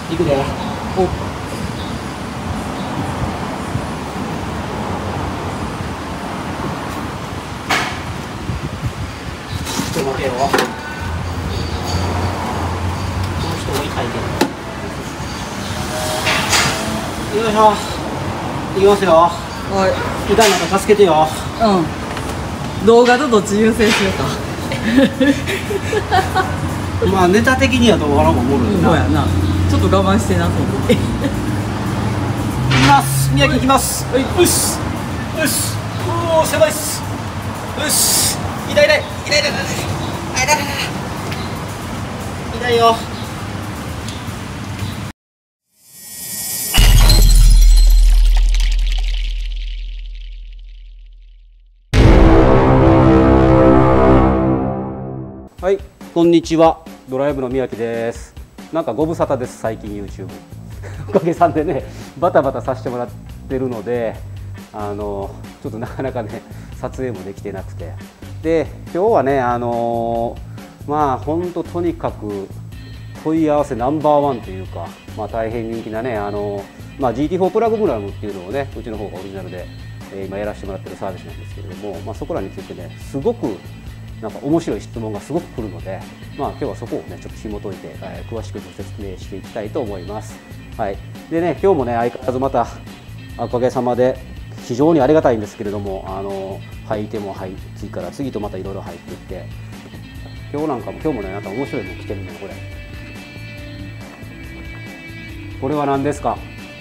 行くで。 お、 ちょっと待てよ。この人も痛いけど。よいしょ。行きますよ。 はい。 痛い中助けてよ。 うん。動画とどっち優先しようか。 まあネタ的には動画の方がおもろいな。 そうやな。ちょっと我慢してな、そう。 行きます。宮城行きます。はい。よし。よし。おお、狭いっす。よし。痛い痛い。痛い痛い痛い。痛い痛い痛い。痛いよ。はい、こんにちは。ドライブの宮城です。なんかご無沙汰です、最近 YouTube。おかげさんでね、バタバタさせてもらってるので、ちょっとなかなかね、撮影もできてなくて。で、今日はね、まあ、本当とにかく問い合わせナンバーワンというか、まあ、大変人気なね、まあ、GT4 プラグプラムっていうのをね、うちの方がオリジナルで、今やらせてもらってるサービスなんですけれども、まあ、そこらについてね、すごくなんか面白い質問がすごく来るので、まあ、今日はそこをねちょっと紐解いて、詳しくご説明していきたいと思います。はい、でね今日もね相変わらずまたおかげさまで非常にありがたいんですけれども、履いても次から次とまたいろいろ入っていって、今日もねなんか面白いの来てるのこれ。これは何ですか？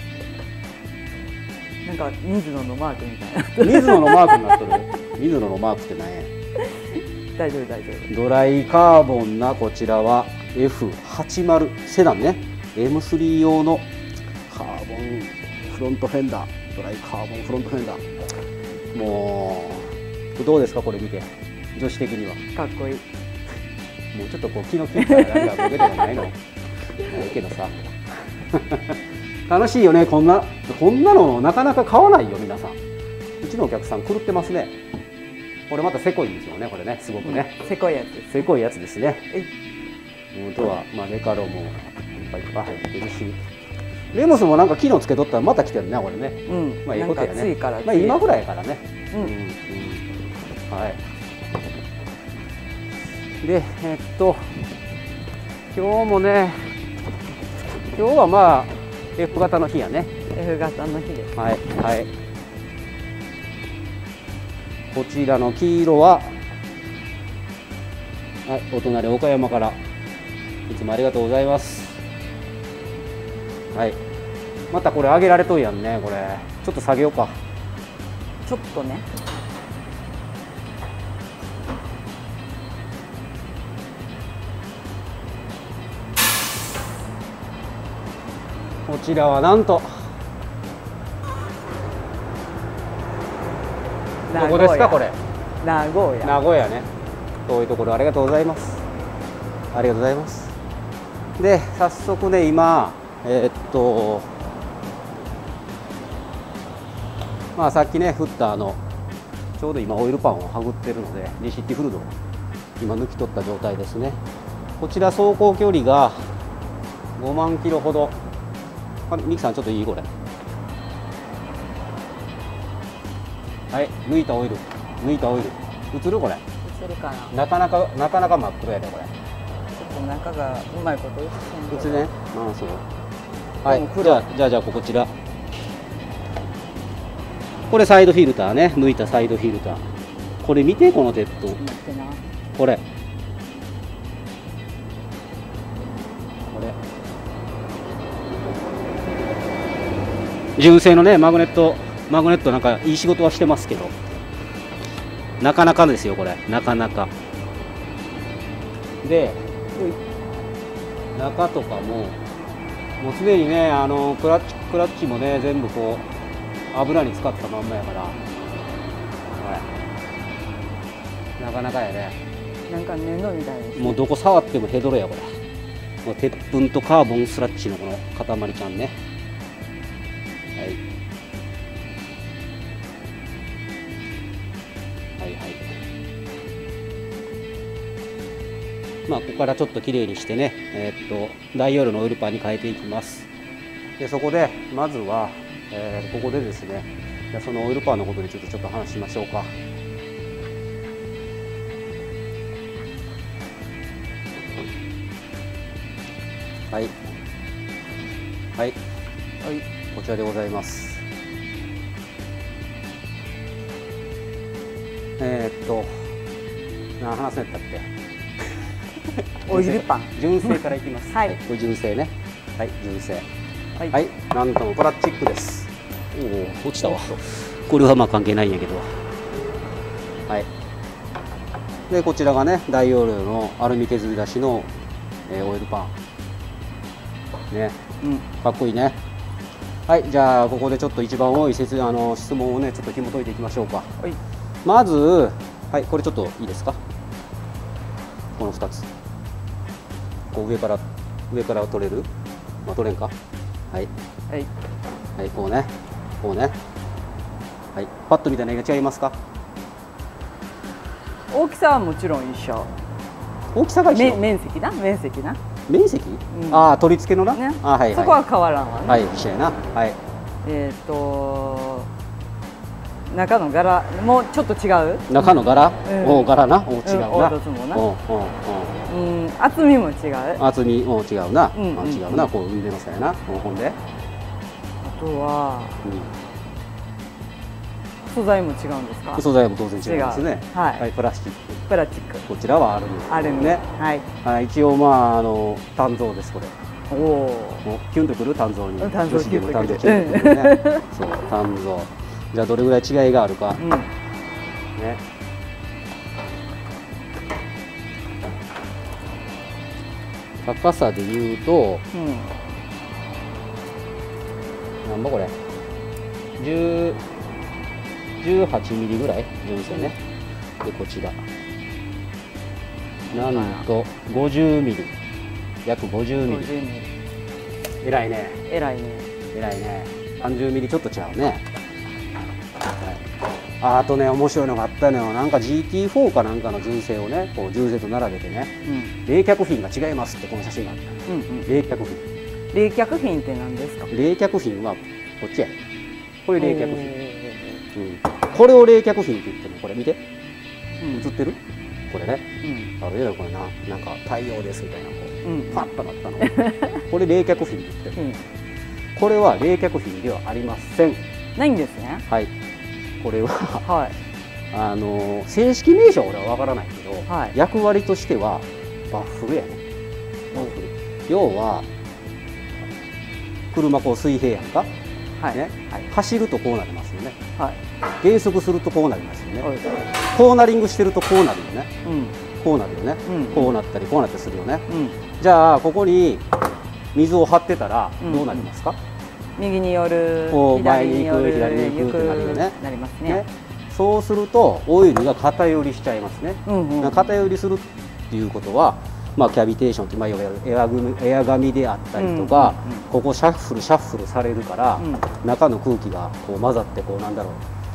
なんか水野のマークみたいな。 水野のマークになってる。水野のマークって何や？ 大丈夫大丈夫。 ドライカーボンなこちらは F80 セダンね、 M3 用のカーボンフロントフェンダー、ドライカーボンフロントフェンダー。もうどうですかこれ見て、女子的にはかっこいい。 もうちょっとこう気の利いたなんかボケでもないのないけどさ楽しいよね。こんなのなかなか買わないよ皆さん。うちのお客さん狂ってますね。これまたせこいんですよね、これね、すごくね。 せこいやつです。 せこいやつですね。本当は、まあ、メカロもいっぱい入ってるし、レモスもなんか機能つけとったらまた来てるね、これね。 うん。 まあいいことやね。まあ今ぐらいからね。 うん。 はい。で、今日もね、今日はまあ F 型の日やね。 F 型の日です。 はいはい。こちらの黄色は、はい、お隣岡山からいつもありがとうございます。はい、またこれ上げられとんやんね。これちょっと下げようか。 ちょっとね。 こちらはなんとどこですかこれ？ 名古屋。 名古屋ね。遠いところありがとうございます。ありがとうございます。で早速ね今まあさっきね振ったちょうど今オイルパンをはぐってるのでリシッティフルドを今抜き取った状態ですね。こちら走行距離が5万キロほど。ミキさんちょっといいこれ。はい、抜いたオイル映るこれ。 映るかなな。 かなか真っ黒やでこれ。 ちょっと中がうまいこと映せん。 映ね。うんそう。はい。じゃあこちら。これサイドフィルターね。抜いたサイドフィルター。これ見てこの鉄塔。これ。純正のねマグネットなんかいい仕事はしてますけど、なかなかですよこれ、なかなかで、中とかもうすでにねクラッチもね全部こう油に使ったまんまやから、なかなかやね。 なんか布みたいです、ね、 もうどこ触ってもヘドロやこれ。もう鉄粉とカーボンスラッチのこの塊ちゃんね。はいはいはい。 ここからちょっときれいにしてね、大容量のオイルパンに変えていきます。でそこでまずは、ここでですね、じゃそのオイルパンのことについてちょっと話しましょうか。はいはい、こちらでございます。何話すんやったっけ？ オイルパン。 純正からいきます。 はい。 これ純正ね。はい、純正。はい、なんともプラスチックです。おお、落ちたわ。これはまあ関係ないんやけど。はい。でこちらがね、大容量のアルミ削り出しの、オイルパン。ね、かっこいいね。はい、じゃあここでちょっと一番多い質問をね、ちょっと紐解いていきましょうか。はい。まず、はい、これちょっといいですか。この2つ。こう上から取れる？まあ、取れんか。はい。はい。はい、こうね。こうね。はい。パッと見たら何が違いますか？ 大きさはもちろん一緒。 大きさが一緒。 面積な。 面積？ああ、取り付けのな。 ね。 はい。 そこは変わらんわね。 はい、一緒やな。はい。 中の柄もちょっと違う。 中の柄？お柄な。お違うな。 厚みも違う。 厚みも違うな。違うな。こう腕の差やな。ほんで。あとは素材も違うんですか？ 素材も当然違いますね。 はい。 プラスチック。こちらはアルミね。はい。一応まあ鍛造ですこれ。おお。キュンとくる鍛造に。 鍛造キュンとくる。 そう、鍛造。じゃあどれぐらい違いがあるか。ね。高さで言うと、なんぼこれ。18ミリぐらい純正ね。でこちらなんと50ミリ、約50ミリ。えらいね。30ミリちょっと違うね。あとね、面白いのがあったのよ。なんか GT4 かなんかの純正をね、こう純正と並べてね、冷却フィンが違いますってこの写真があった。冷却フィン。 冷却フィンって何ですか？ 冷却フィンはこっちや。これ冷却フィン。これを冷却フィンって言ってるの。これ見て。映ってる？これね。あるよこれな。なんか太陽ですみたいなこうパッとなったの。これ冷却フィンって言ってる。これは冷却フィンではありません。 ないんですね。 はい。これは正式名称は俺は分からないけど、役割としてはバッフルやね。バッフル。要は車こう水平やんか。走るとこうなりますよね。減速するとこうなりますよね。コーナリングしてるとこうなるよね。こうなるよね。こうなったりこうなったりするよね。じゃあここに水を張ってたらどうなりますか？ 右に寄る、 前に行く、左に行くってなるよね。 なりますね。 そうするとオイルが偏りしちゃいますね。偏りするっていうことは、まあキャビテーションって、まあいわゆるエアガミであったりとか、ここシャッフルされるから、中の空気がこう混ざってこうなんだろ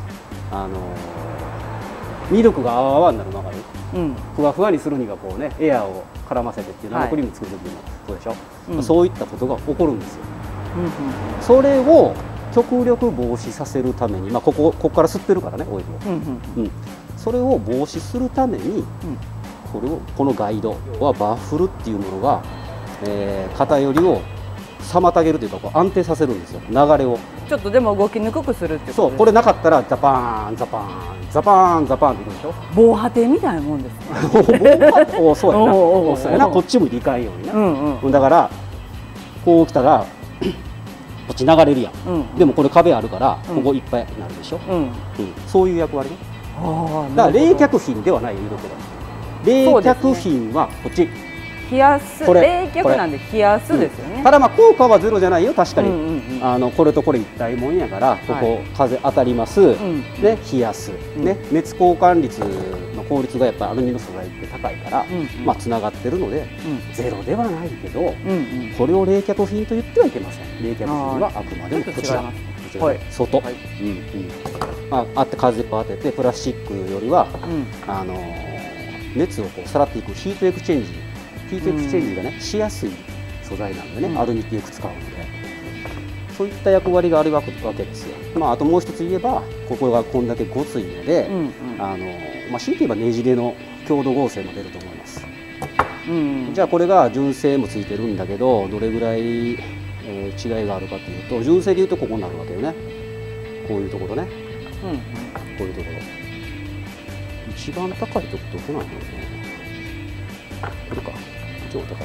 う、ミルクが泡々になるの分かる？ふわふわにするにはこうね、エアを絡ませてっていう生クリーム作る時もそうでしょ。そういったことが起こるんですよ。それを極力防止させるために、まあ、ここから吸ってるからねオイルを、それを防止するために、このガイドはバッフルっていうものが、偏りを妨げるというかこう安定させるんですよ、流れを。 ちょっとでも動きにくくするってことです。 そう、これなかったらザパーンザパーンザパーンザパーンっていくでしょ。 防波堤みたいなもんですね。 そうやな、こっち向いていかんようにな。だからこう来たらこっち流れるやん、でもこれ壁あるからここいっぱいになるでしょ、そういう役割ね。だから冷却フィンではないよ、色気で。冷却フィンはこっち冷やす、冷却なんで冷やすですよね。 ただまあ効果はゼロじゃないよ、確かに。これとこれ一体もんやから、ここ風当たります、で冷やす、熱交換率の効率がやっぱりアルミの素材って高いから、まあつながってるのでゼロではないけど、これを冷却フィンと言ってはいけません。冷却フィンはあくまでもこちら、外、あって風を当てて、プラスチックよりは熱をこうさらっていくヒートエクチェンジヒートエクスチェンジがねしやすい素材なんでね、アルミってよく使うので、そういった役割があるわけですよ。あともう一つ言えば、ここがこんだけごついので、強いて言えばねじれの強度合成も出ると思います。じゃあこれが純正もついてるんだけど、どれぐらい、違いがあるかというと、純正でいうとここになるわけよね。こういうところね、こういうところ一番高いとこどこなんだろうね。これか、超高いね。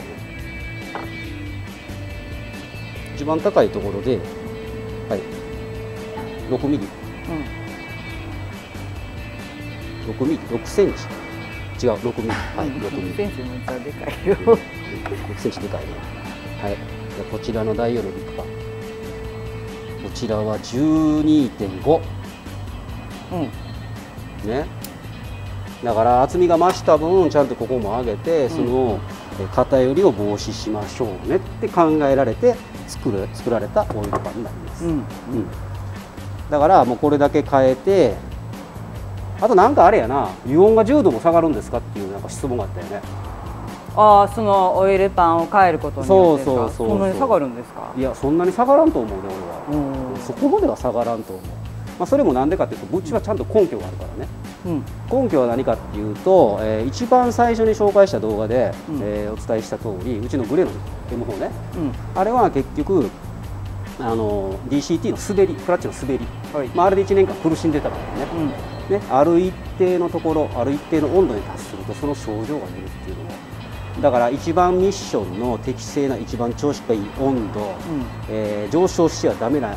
一番高いところで、はい、6ミリ、6ミリ、6センチ、違う、6ミリ、はい、6ミリ。 6センチめっちゃでかいよ。 6センチでかいね。はい、じゃあこちらのダイヤルいくか。こちらは 12.5。ね。だから厚みが増した分、ちゃんとここも上げて、その偏りを防止しましょうねって考えられて作られたオイルパンになります。だからもうこれだけ変えて、あとなんかあれやな、油温が10度も下がるんですかっていうなんか質問があったよね。 ああ、そのオイルパンを変えることによってですか。そんなに下がるんですか。 いや、そんなに下がらんと思うね、俺は。そこまでは下がらんと思う。それもなんでかっていうと、うちはちゃんと根拠があるからね。根拠は何かっていうと、一番最初に紹介した動画で、お伝えした通り、うちのグレーの M4 ね、あれは結局DCT の滑り、クラッチの滑り、あれで1年間苦しんでたからね、ある一定のところ、ある一定の温度に達するとその症状が出るっていうのを、だから一番ミッションの適正な一番調子がいい温度、上昇してはダメな、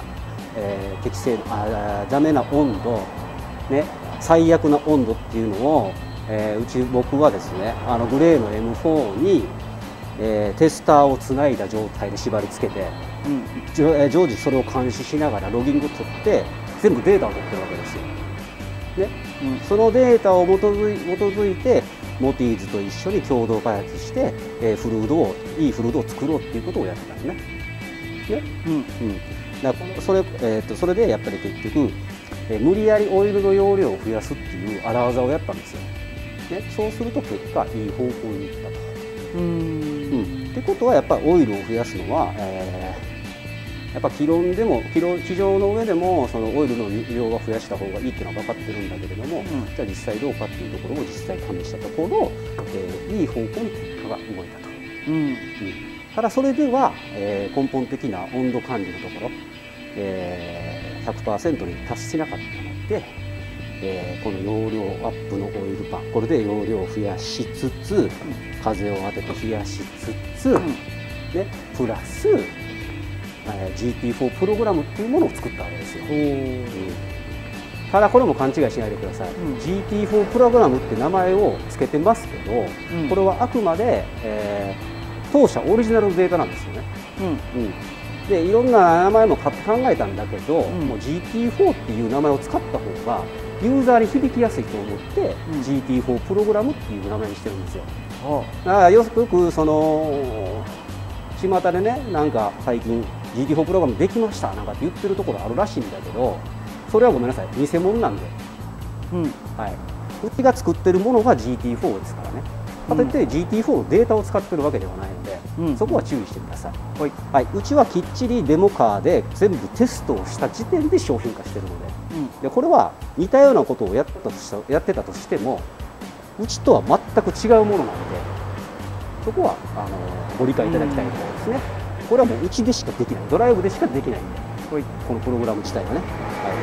ダメな温度、ね、最悪な温度っていうのを、僕はですね、グレーの M4 に、テスターをつないだ状態で縛り付けて、常時それを監視しながらロギングを取って全部データを取ってるわけですよ。ね、そのデータを基づいてモティーズと一緒に共同開発して、いいフルードを作ろうっていうことをやってたんですね。だからそれでやっぱり結局、無理やりオイルの容量を増やすっていう荒技をやったんですよ。ね、そうすると結果いい方向にいったと。ってことはやっぱりオイルを増やすのは、やっぱ机上の上でもそのオイルの量は増やした方がいいっていうのは分かってるんだけれども、じゃあ実際どうかっていうところを実際試したところ、いい方向に結果が動いたと。ただそれでは、根本的な温度管理のところ、100% に達しなかったので、この容量アップのオイルパン、これで容量を増やしつつ、風を当てて冷やしつつ、ね、プラス、GT4 プログラムっていうものを作ったわけですよ。ただこれも勘違いしないでください。GT4 プログラムって名前を付けてますけど、これはあくまで、当社オリジナルのデータなんですよね。でいろんな名前も考えたんだけど、もう GT4 っていう名前を使った方がユーザーに響きやすいと思って、GT4 プログラムっていう名前にしてるんですよ。だからよくその巷でね、なんか最近 GT4 プログラムできましたなんかって言ってるところあるらしいんだけど、それはごめんなさい、偽物なんで、うちが作ってるものが GT4 ですからね。かといって GT4 のデータを使ってるわけではないので、そこは注意してください。うちはきっちりデモカーで全部テストをした時点で商品化してるので、これは似たようなことをやってたとしても、うちとは全く違うものなので、そこはご理解いただきたいところですね。これはもううちでしかできない、ドライブでしかできないんで、このプログラム自体はね。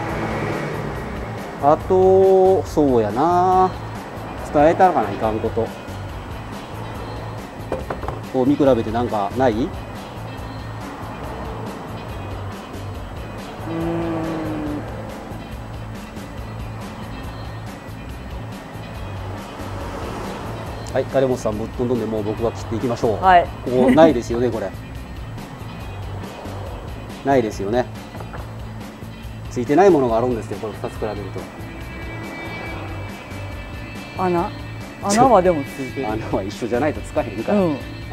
あとそうやな、伝えたらかないかんこと、こう見比べてなんかない？はい、金本さんぶっ飛んでもう僕が切っていきましょう。ここないですよね、これ。ないですよね。ついてないものがあるんですよ、これ2つ比べると。 穴はでもついてる。 穴は一緒じゃないとつかへんから。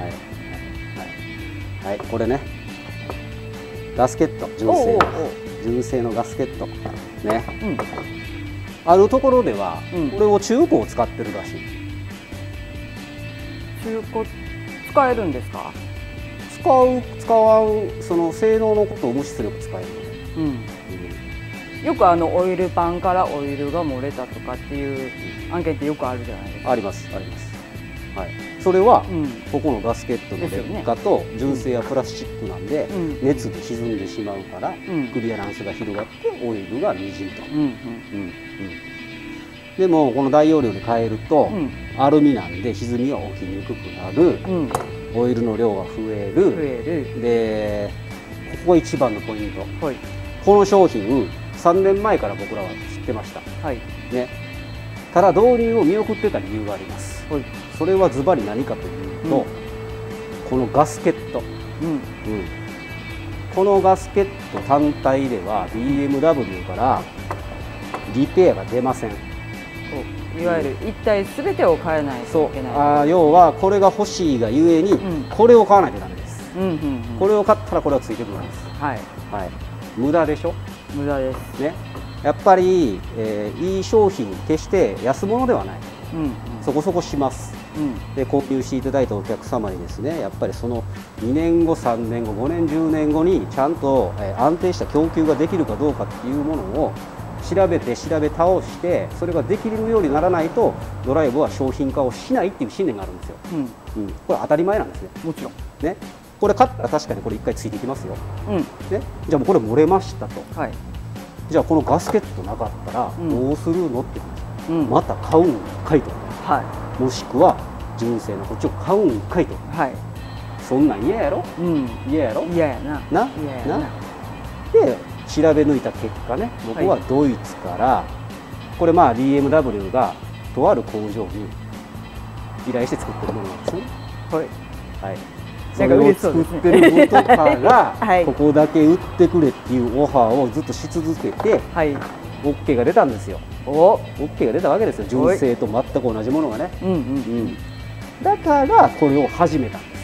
これね、ガスケット、純正のガスケットね、あるところではこれを中古を使ってるらしい。 中古使使えるんですか？ 使わんその性能のことを無視すれば使えるので、 よくオイルパンからオイルが漏れたとかっていう案件ってよくあるじゃないですか。 ありますあります。はい、それは、ここのガスケットの劣化と純正はプラスチックなんで、熱で沈んでしまうから、クリアランスが広がってオイルがにじむと。でもこの大容量で変えると、アルミなんで歪みは起きにくくなる、オイルの量が増える。でここが一番のポイント、この商品3年前から僕らは知ってました、ね、ただ導入を見送ってた理由があります。それはズバリ何かというと、このガスケット、このガスケット単体では BMW からリペアが出ません。 いわゆる一体全てを変えないといけない。 要はこれが欲しいがゆえに、これを買わないとダメです。これを買ったらこれはついてくるんです。無駄でしょ。無駄ですね。やっぱり、いい商品決して安物ではない、そこそこします。で購入していただいたお客様にですね、やっぱりその2年後3年後5年10年後にちゃんと、安定した供給ができるかどうかっていうものを調べ倒して、それができるようにならないとドライブは商品化をしないっていう信念があるんですよ。これ当たり前なんですね。もちろんね、これ買ったら確かにこれ1回ついていきますよ。ね、じゃあもうこれ漏れましたと、じゃあこのガスケットなかったらどうするのって話、また買うんかいと、もしくは純正のこっちを買うんかいと、そんなん嫌やろ、嫌やろ、嫌やな、で調べ抜いた結果ね、僕はドイツから、これまあ BMW がとある工場に依頼して作ってるものなんですね。それを作ってることからここだけ売ってくれっていうオファーをずっとし続けて OK が出たんですよ。OK が出たわけですよ、純正と全く同じものがね。だからこれを始めたんです。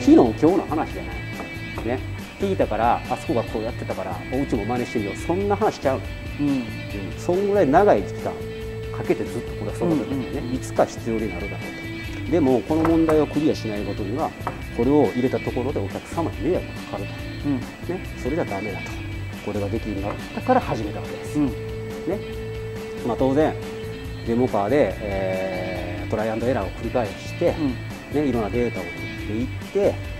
昨日今日の話じゃないね。聞いたからあそこがこうやってたからお家も真似してみよう、そんな話しちゃうの。そんぐらい長い期間かけてずっとこれは育ててるね、いつか必要になるだろうと。でもこの問題をクリアしないことにはこれを入れたところでお客様に迷惑がかかると、それじゃダメだと。これができるようになったから始めたわけです。当然デモカーで、トライアンドエラーを繰り返して、いろんなデータを取っていって、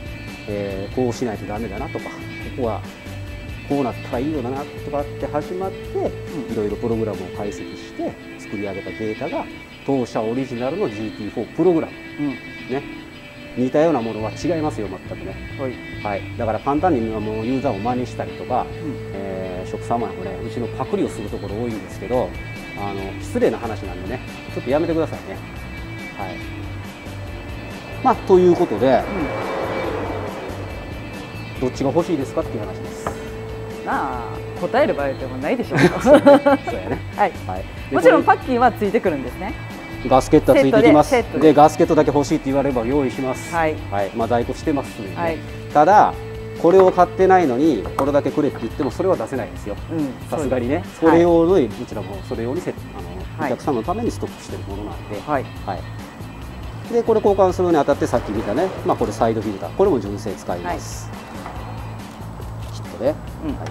こうしないとダメだなとか、ここはこうなったらいいよなとかって始まって、いろいろプログラムを解析して作り上げたデータが当社オリジナルの GT4 プログラム、似たようなものは違いますよ全くね。だから簡単にもうユーザーを真似したりとか、職様はこれうちのパクリをするところ多いんですけど、失礼な話なんでね、ちょっとやめてくださいね。ということで、どっちが欲しいですかっていう話です。 答える場合でもないでしょう。そうやね。もちろんパッキンはついてくるんですね。 ガスケットはついてきます。でガスケットだけ欲しいって言われれば用意します。在庫してますので、ただこれを買ってないのにこれだけくれって言ってもそれは出せないですよ。さすがにね。それ用のうちらもそれ用にお客さんのためにストックしてるものなんで。でこれ交換するにあたってさっき見たね、これサイドフィルター、これも純正使います。キットで、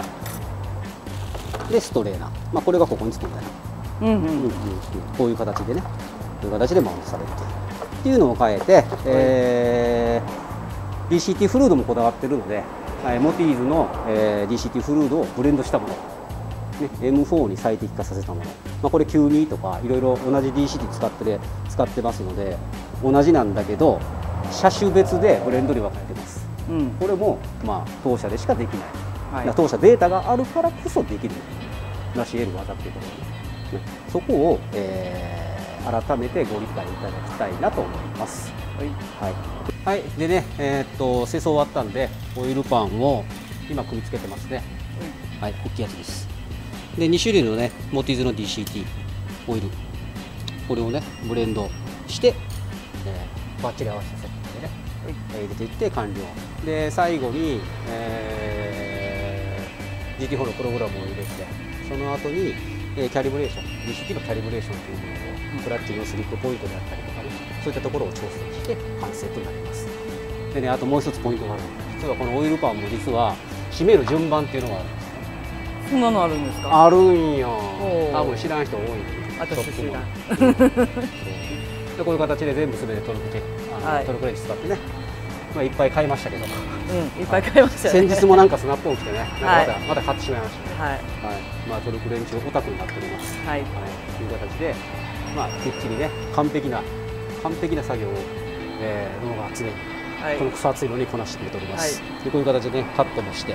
でストレーナー、これがここにつくんだな。こういう形でね、こういう形でマウントされるっていうのを変えて、DCT フルードもこだわってるので、モティーズの、DCT フルードをブレンドしたもの、M4 に最適化させたもの、これ92とかいろいろ同じ DCT 使ってますので同じなんだけど車種別でブレンドに分かれてます。これも当社でしかできない、当社データがあるからこそできる成し得る技っていうことで、そこを、改めてご理解いただきたいなと思います。でね、清掃終わったんでオイルパンを今組み付けてますね。大きいやつです。で2種類のねモティーズの DCT オイル、これをねブレンドして、バッチリ合わせたセットでね、入れていって完了で、最後に、GT4 のプログラムを入れて、その後に、キャリブレーション DCT のキャリブレーションというものをクラッチのスリップポイントであったりとかね、 そういったところを調整して完成となります。でね、あともう一つポイントがある。実はこのオイルパンも実は締める順番っていうのがあるんです。 そんなのあるんですか？ あるんよ。多分知らん人多いんで。 私知らん。 でこういう形で全部すべてトルクレンチ使ってね、まあいっぱい買いましたけど。 いっぱい買いましたね。 先日もなんかスナップオン来てね、なんかまた買ってしまいましたね。 はい。 まあトルクレンチオタクになっております。 はい。 という形で、まあきっちりね完璧な作業をローが常にこの草厚いのにこなしてくれております。でこういう形でねカットもして、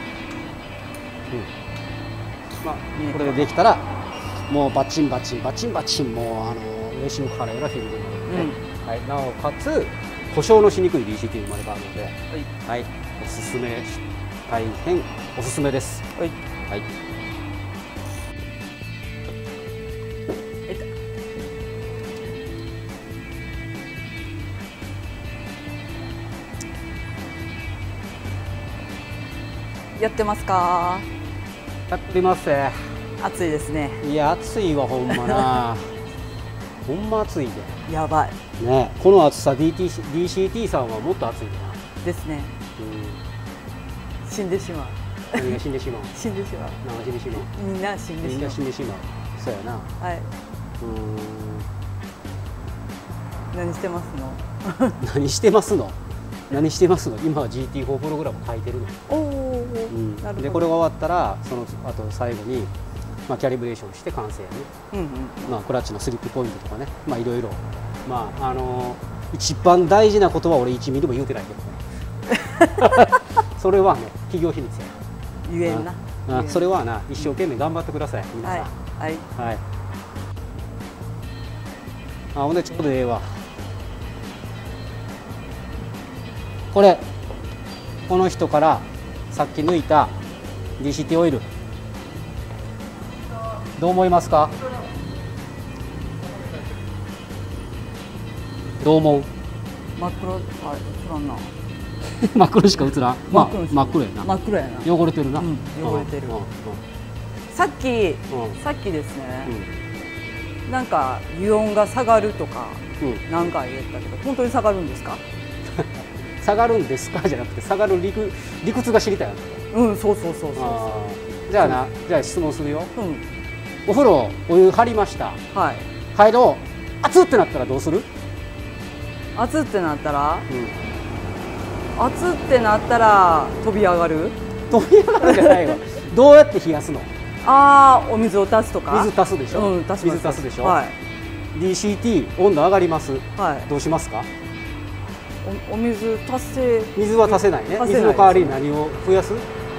まあこれでできたらもうバチンバチンもうレーシングカーのようなフィールドになるので、はい、なおかつ故障のしにくい DCT 生まれ変わるので、はい、おすすめ、大変おすすめです。はい。 やってますか？ やってます。 暑いですね。 いや暑いわほんまな。ほんま暑いで。 やばい。 ね、この暑さ DCT さんはもっと暑いな。 ですね。死んでしまう。 何が死んでしまう？ 死んでしまう。 何が死んでしまう？ みんな死んでしまう。 みんな死んでしまう。そうやな。 はい。何してますの？ 何してますの？何してますの？今は GT4 プログラム書いてるの。でこれが終わったらそのあと最後に、まあ、キャリブレーションして完成ね、まあ、クラッチのスリップポイントとかね、まあいろいろ、まあ一番大事なことは俺1ミリも言うてないけどねそれはね企業秘密や。 言えんな。 それはな一生懸命頑張ってください皆さん。 はい。 ほんでちょうどええわ。この人からさっき抜いた DCT オイルどう思いますか？どう思う？ 真っ黒、映らんな。 真っ黒しか映らん。まあ真っ黒やな。 真っ黒やな。 汚れてるな。 汚れてる。さっきですね。なんか油温が下がるとかなんか言ったけど本当に下がるんですか？ 下がるんですかじゃなくて下がる理屈が知りたいわけ。 そう。 じゃあ質問するよ。お風呂お湯張りました。入ろう。熱ってなったらどうする？ 熱ってなったら飛び上がる？ 飛び上がるじゃないわ。どうやって冷やすの？ お水を足すとか。 水足すでしょ。水足すでしょ。DCT 温度上がります。どうしますか？ お水は足せないね。水の代わりに何を増やす？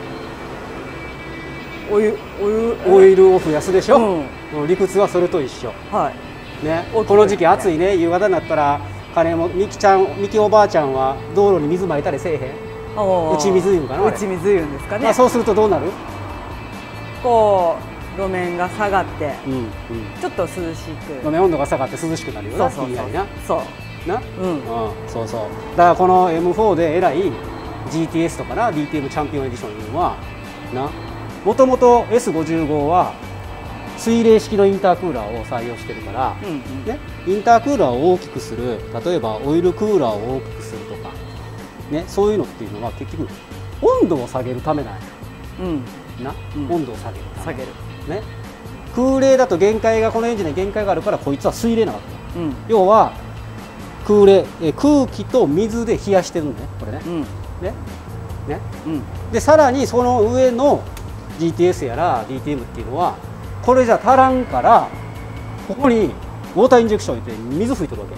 オイルを増やすでしょ。理屈はそれと一緒。ね、この時期暑いね。夕方になったらミキおばあちゃんは道路に水まいたりせえへん？打ち水いうんかな。 打ち水いうんですかね。 そうするとどうなる？ こう路面が下がってちょっと涼しく。 路面温度が下がって涼しくなるよな。ひんやりな。 そう。 そうそう。だからこの M4 でえらい GTS とかな DTM チャンピオンエディションいうのはもともと S55 は水冷式のインタークーラーを採用してるから、ね、インタークーラーを大きくする、例えばオイルクーラーを大きくするとか、ね、そういうのっていうのは結局温度を下げるためなんや。温度を下げるため。ね、空冷だと限界がこのエンジンに限界があるからこいつは水冷なわけ。要は空気と水で冷やしてるのね、これね。でさらにその上の GTS やら DTM っていうのはこれじゃ足らんからここにウォーターインジェクション入れて水吹いてるわ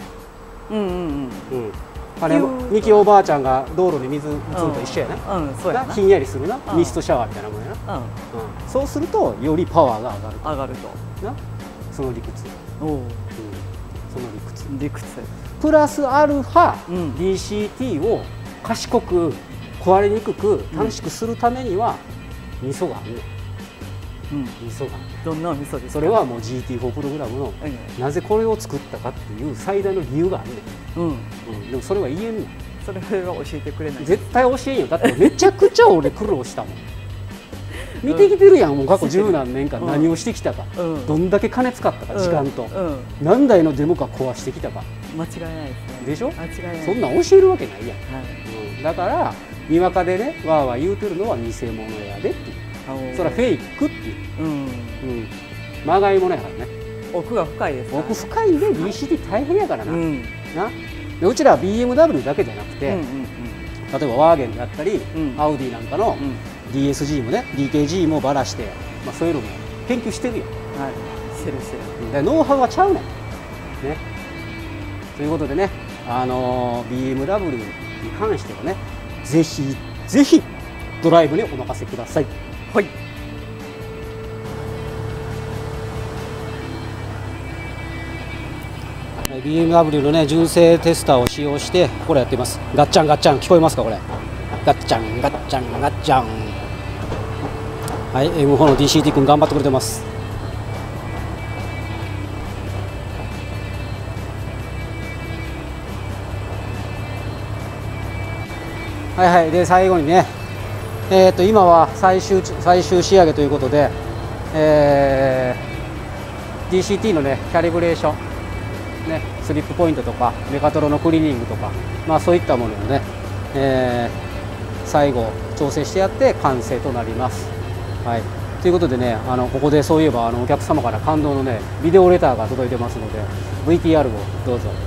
け。ミキおばあちゃんが道路に水打つのと一緒やな。ひんやりするな、ミストシャワーみたいなもんやな。そうするとよりパワーが上がると。その理屈。その理屈。プラスアルファ DCT を賢く壊れにくく短縮するためには味噌があるね。味噌が。 どんな味噌ですか？ それはもう GT4 プログラムのなぜこれを作ったかっていう最大の理由があるね。でもそれは言えんねん。 それは教えてくれない。 絶対教えんよ。だってめちゃくちゃ俺苦労したもん。見てきてるやん。もう過去十何年間何をしてきたか、どんだけ金使ったか、時間と何台のデモか壊してきたか、 間違いないですね。 でしょ。 間違いない。 そんなん教えるわけないやん、 はい、 だからにわかでねわーわー言うてるのは偽物やでっていう、それはフェイクっていう、まがいものやからね。 奥が深いですからね。 奥深いんで DCT 大変やからな、なでうちらは BMW だけじゃなくて、例えばワーゲンであったり、アウディなんかの DSG もね DKG もばらして、そういうのも研究してるよ。 はい、してるしてる。 でノウハウはちゃうねんね。ということでね、BMW に関してはね、ぜひぜひドライブにお任せください。 はい。 BMW のね純正テスターを使用してこれやっています。ガッチャンガッチャン聞こえますかこれ。ガッチャンガッチャンガッチャン。はい、M4 の DCT 君頑張ってくれてます。はいはい。で最後にね、今は最終仕上げということで、DCT のねキャリブレーションね、スリップポイントとかメカトロのクリーニングとか、そういったものをね、最後調整してやって完成となります。はい、ということでね、ここでそういえばお客様から感動のねビデオレターが届いてますので VTR をどうぞ。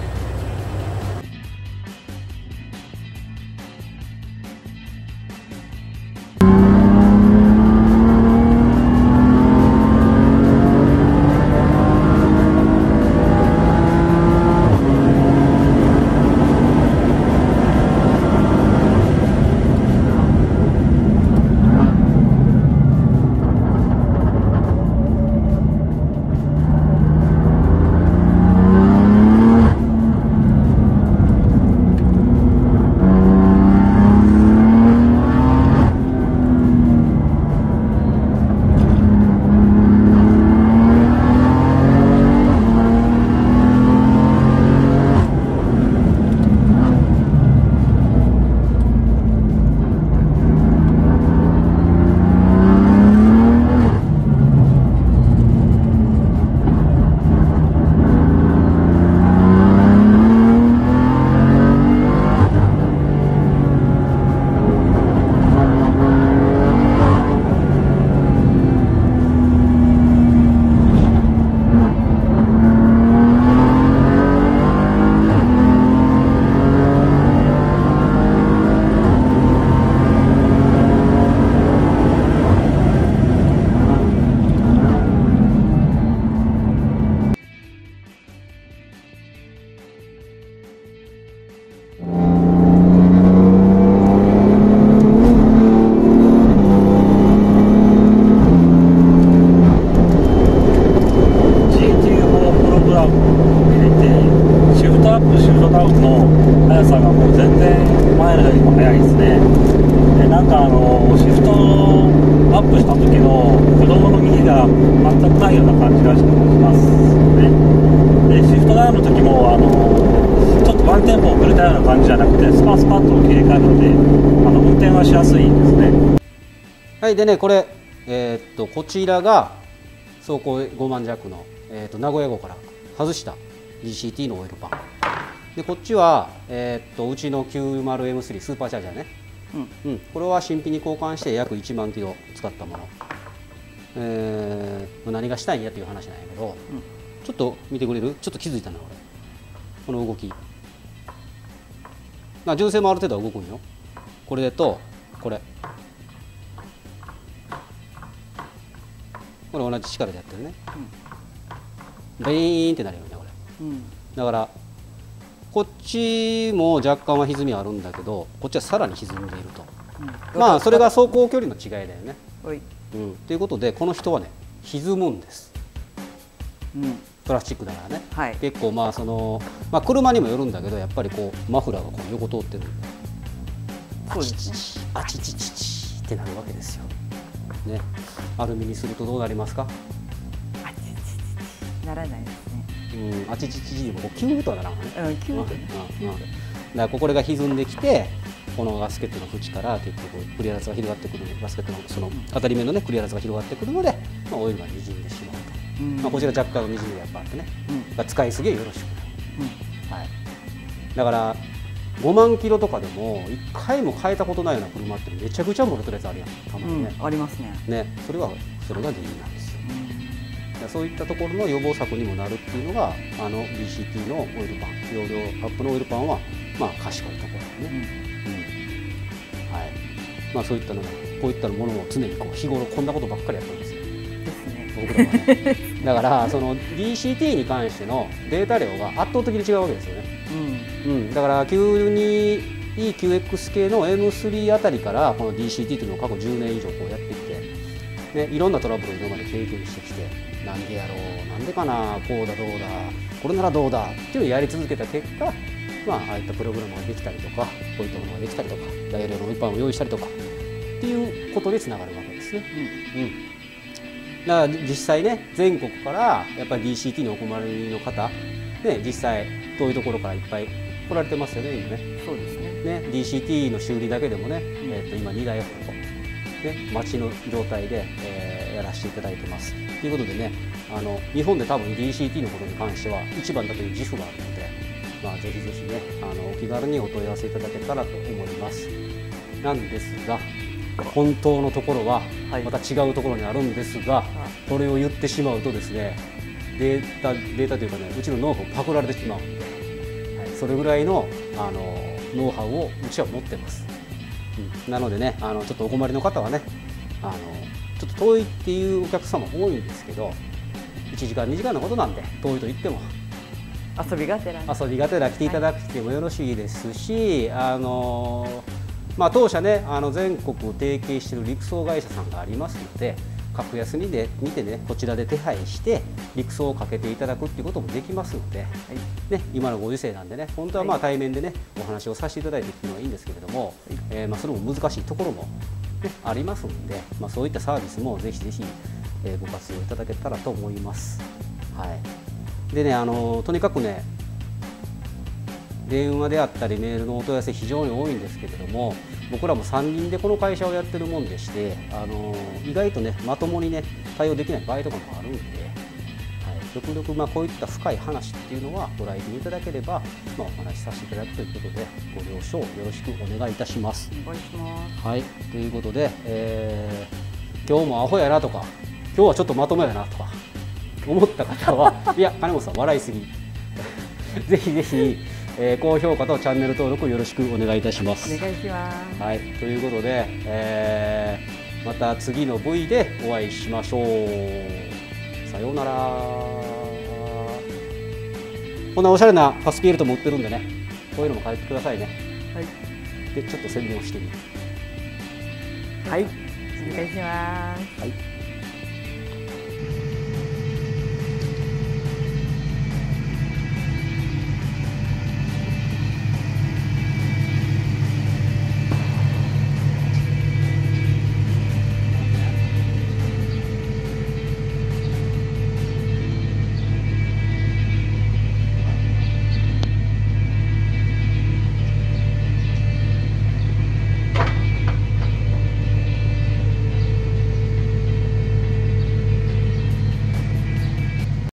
はいでねこれ、こちらが走行5万弱の、名古屋号から外した DCT のオイルパンで、こっちは、うちの 90M3 スーパーチャージャーね、これは新品に交換して約1万キロ使ったもの、何がしたいんやっていう話なんやけど、ちょっと見てくれる？ちょっと気づいたなこの動き。純正もある程度は動くんよ。これとこれ同じ力でやってるね、ベイーンってなるよねこれ、だからこっちも若干は歪みあるんだけどこっちはさらに歪んでいると、それが走行距離の違いだよね。ということでこの人はね歪むんです、プラスチックだからね、結構車にもよるんだけどやっぱりこうマフラーがこう横通ってるんであちちちあちちちちってなるわけですよね。アルミにするとどうなりますか？ あちちちならないですね。 あちちちでもこうキューッとはならんわね。 キューッとね。 だからこれが歪んできてこのガスケットの縁から結局クリアランスが広がってくる、ガスケットのその当たり目のねクリアランスが広がってくるので、オイルがにじんでしまうと。こちら若干のにじみがやっぱあってね、使いすぎはよろしくない。 はい、だから5万キロとかでも1回も変えたことないような車ってめちゃくちゃ漏れてるやつあるやん、たまにね、 ありますね。 それが原因なんですよ。そういったところの予防策にもなるっていうのがBCT のオイルパン、容量アップのオイルパンは賢いところね。はい、そういったのがこういったものを常に日頃こんなことばっかりやってるんですよ。ですね。僕らはね。だからその BCT に関してのデータ量が圧倒的に違うわけですよね。だから9QX 系の M3 あたりからこの DCT というのを過去10年以上やってきて、いろんなトラブルを今まで経験してきて、なんでやろう、なんでかな、こうだどうだ、これならどうだっていうのをやり続けた結果、ああいったプログラムができたりとか、こういったものができたりとか、大容量のオイルパンを用意したりとかっていうことにつながるわけですね。だから実際ね、全国からやっぱり DCT にお困りの方、実際遠いところからいっぱい来られてますよね、今ね。 そうですね。 DCT の修理だけでもね、今2台ほど待ちの状態で、やらせていただいてます。ということでね、日本で多分 DCT のことに関しては一番だという自負があるので、ぜひぜひね、お気軽にお問い合わせいただけたらと思います。なんですが、本当のところはまた違うところにあるんですが、これを言ってしまうとですね、データというかね、うちのノウハウをパクられてしまうので、それぐらいのノウハウをうちは持ってます。なのでね、ちょっとお困りの方はね、ちょっと遠いっていうお客様多いんですけど、1時間2時間のことなんで、遠いと言っても遊びがてら来ていただくてもよろしいですし、当社ね、全国を提携している陸送会社さんがありますので、格安にで見てね、こちらで手配して陸送をかけていただくっていうこともできますので、今のご時世なんでね、本当は対面でねお話をさせていただいてっていうのはいいんですけれども、それも難しいところも、ありますので、そういったサービスもぜひぜひ、ご活用いただけたらと思います。でね、とにかくね、電話であったりメールのお問い合わせ非常に多いんですけれども、僕らも3人でこの会社をやってるもんでして、意外とねまともにね対応できない場合とかもあるんで、極力こういった深い話っていうのはご来店いただければ、お話しさせていただくということで、ご了承よろしくお願いいたします。 お願いします。 はい、ということで、今日もアホやなとか、今日はちょっとまともやなとか思った方はいや、金本さん笑いすぎぜひぜひ高評価とチャンネル登録よろしくお願いいたします。 お願いします。 はい、ということで、また次の V でお会いしましょう。さようなら。こんなおしゃれなパスピールトも売ってるんでね、こういうのも買ってくださいね。 はい。 で、ちょっと宣伝をしてみる。 はい。お願いします。 はい。